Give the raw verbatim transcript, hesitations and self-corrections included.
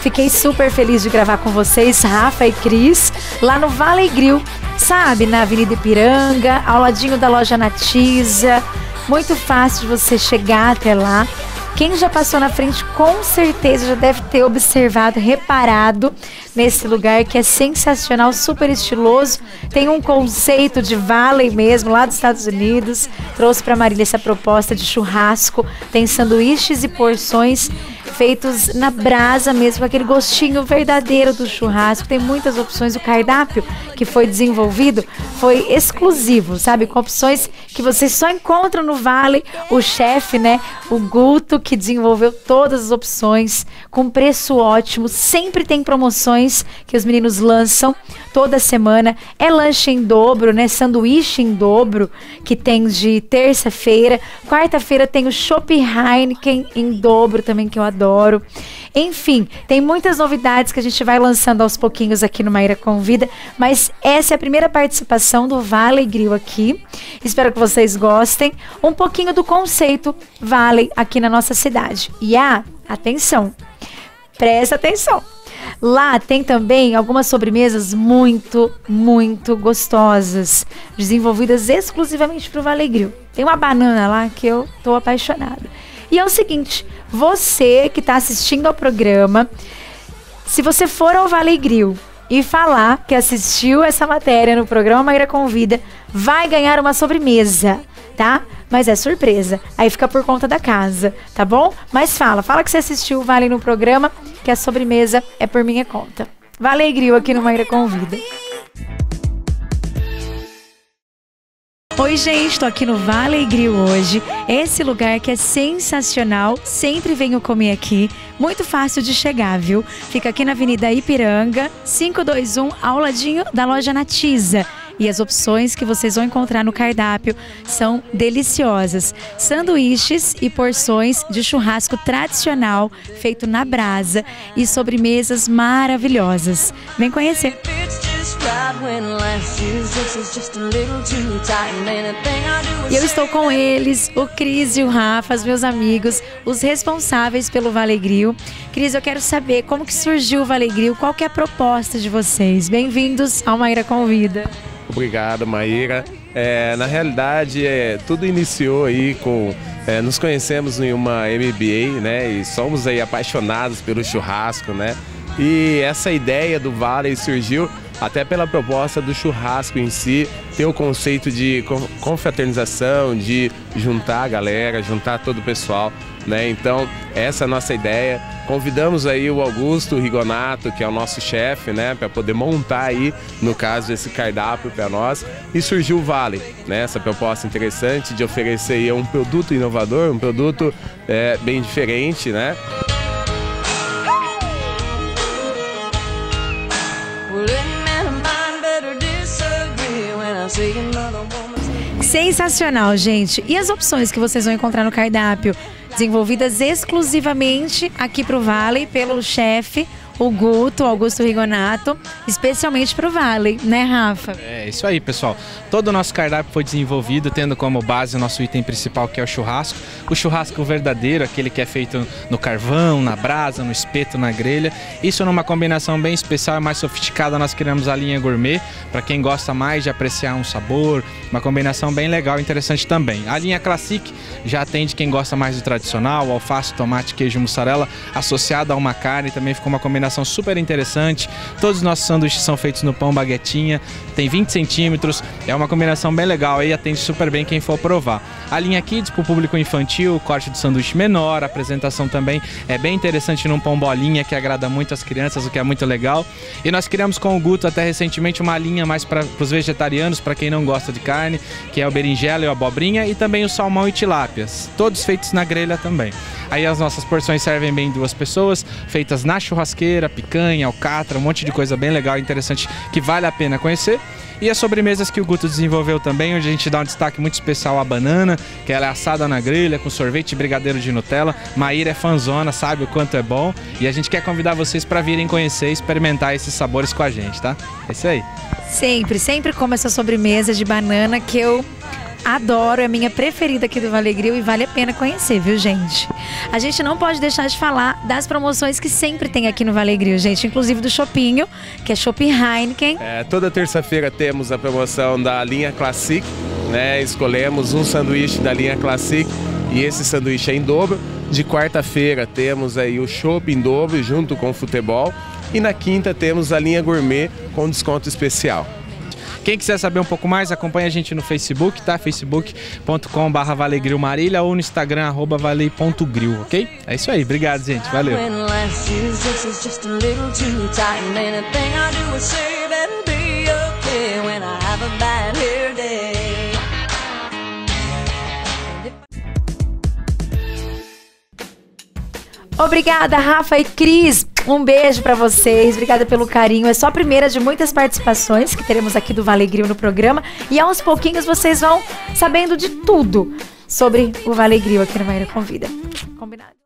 Fiquei super feliz de gravar com vocês, Rafa e Cris, lá no Valley Grill, sabe? Na Avenida Ipiranga, ao ladinho da loja Natisa. Muito fácil de você chegar até lá. Quem já passou na frente com certeza já deve ter observado, reparado nesse lugar que é sensacional, super estiloso. Tem um conceito de valley mesmo, lá dos Estados Unidos. Trouxe para Marília essa proposta de churrasco. Tem sanduíches e porções feitos na brasa mesmo, com aquele gostinho verdadeiro do churrasco. Tem muitas opções. O cardápio que foi desenvolvido foi exclusivo, sabe? Com opções que vocês só encontram no Valley. O chefe, né? O Guto, que desenvolveu todas as opções com preço ótimo. Sempre tem promoções que os meninos lançam toda semana. É lanche em dobro, né? Sanduíche em dobro, que tem de terça-feira. Quarta-feira tem o Chopp Heineken em dobro também, que eu adoro. Enfim, tem muitas novidades que a gente vai lançando aos pouquinhos aqui no Maíra Convida, mas essa é a primeira participação do Valley Grill aqui. Espero que vocês gostem. Um pouquinho do conceito Valley aqui na nossa cidade. E ah, atenção, presta atenção. Lá tem também algumas sobremesas muito, muito gostosas, desenvolvidas exclusivamente para o Valley Grill. Tem uma banana lá que eu tô apaixonada. E é o seguinte, você que está assistindo ao programa, se você for ao Valley Grill e falar que assistiu essa matéria no programa Maíra Convida, vai ganhar uma sobremesa, tá? Mas é surpresa, aí fica por conta da casa, tá bom? Mas fala, fala que você assistiu o Valley no programa, que a sobremesa é por minha conta. Valley Grill aqui no Maíra Convida. Oi gente, tô aqui no Valley Grill hoje, esse lugar que é sensacional, sempre venho comer aqui, muito fácil de chegar, viu? Fica aqui na Avenida Ipiranga, quinhentos e vinte e um, ao ladinho da loja Natisa. E as opções que vocês vão encontrar no cardápio são deliciosas. Sanduíches e porções de churrasco tradicional, feito na brasa, e sobremesas maravilhosas. Vem conhecer! E eu estou com eles, o Cris e o Rafa, os meus amigos, os responsáveis pelo Valley Grill. Cris, eu quero saber como que surgiu o Valley Grill, qual que é a proposta de vocês. Bem-vindos ao Maíra Convida. Obrigado, Maíra. É, na realidade, é, tudo iniciou aí com... É, nos conhecemos em uma M B A, né? E somos aí apaixonados pelo churrasco, né? E essa ideia do Valley surgiu até pela proposta do churrasco em si, ter o conceito de confraternização, de juntar a galera, juntar todo o pessoal, né? Então, essa é a nossa ideia. Convidamos aí o Augusto Rigonato, que é o nosso chefe, né, para poder montar aí, no caso, esse cardápio para nós. E surgiu o Valley, né, essa proposta interessante de oferecer aí um produto inovador, um produto é, bem diferente, né? Sensacional, gente! E as opções que vocês vão encontrar no cardápio? Desenvolvidas exclusivamente aqui para o Valley, pelo chefe, o Guto, Augusto Rigonato, especialmente para o Valley, né, Rafa? É isso aí, pessoal. Todo o nosso cardápio foi desenvolvido tendo como base o nosso item principal, que é o churrasco. O churrasco verdadeiro, aquele que é feito no carvão, na brasa, no espeto, na grelha. Isso numa combinação bem especial e mais sofisticada, nós criamos a linha gourmet, para quem gosta mais de apreciar um sabor, uma combinação bem legal e interessante também. A linha Classic já atende quem gosta mais do tradicional, alface, tomate, queijo, mussarela, associada a uma carne, também ficou uma combinação super interessante. Todos os nossos sanduíches são feitos no pão baguetinha, tem vinte centímetros, é uma combinação bem legal e atende super bem quem for provar. A linha Kids para o público infantil, corte de sanduíche menor, a apresentação também é bem interessante num pão bolinha que agrada muito as crianças, o que é muito legal. E nós criamos com o Guto até recentemente uma linha mais para os vegetarianos, para quem não gosta de carne, que é o berinjela e a abobrinha, e também o salmão e tilápias, todos feitos na grelha também. Aí as nossas porções servem bem duas pessoas, feitas na churrasqueira, picanha, alcatra, um monte de coisa bem legal e interessante que vale a pena conhecer. E as sobremesas que o Guto desenvolveu também, onde a gente dá um destaque muito especial à banana, que ela é assada na grelha, com sorvete e brigadeiro de Nutella. Maíra é fanzona, sabe o quanto é bom. E a gente quer convidar vocês para virem conhecer e experimentar esses sabores com a gente, tá? É isso aí. Sempre, sempre como essa sobremesa de banana que eu adoro, é a minha preferida aqui do Vale Grill e vale a pena conhecer, viu, gente? A gente não pode deixar de falar das promoções que sempre tem aqui no Vale Grill, gente, inclusive do Chopinho, que é Chopp Heineken. É, toda terça-feira temos a promoção da linha Classic, né? Escolhemos um sanduíche da linha Classic e esse sanduíche é em dobro. De quarta-feira temos aí o chopp em dobro junto com o futebol e na quinta temos a linha Gourmet com desconto especial. Quem quiser saber um pouco mais, acompanha a gente no Facebook, tá? facebook ponto com barra Vale Grill Marília ou no Instagram, arroba vale ponto grill, ok? É isso aí, obrigado, gente, valeu! Obrigada, Rafa e Cris. Um beijo pra vocês. Obrigada pelo carinho. É só a primeira de muitas participações que teremos aqui do Vale Grill no programa. E aos pouquinhos vocês vão sabendo de tudo sobre o Vale Grill aqui no Maíra Convida. Combinado?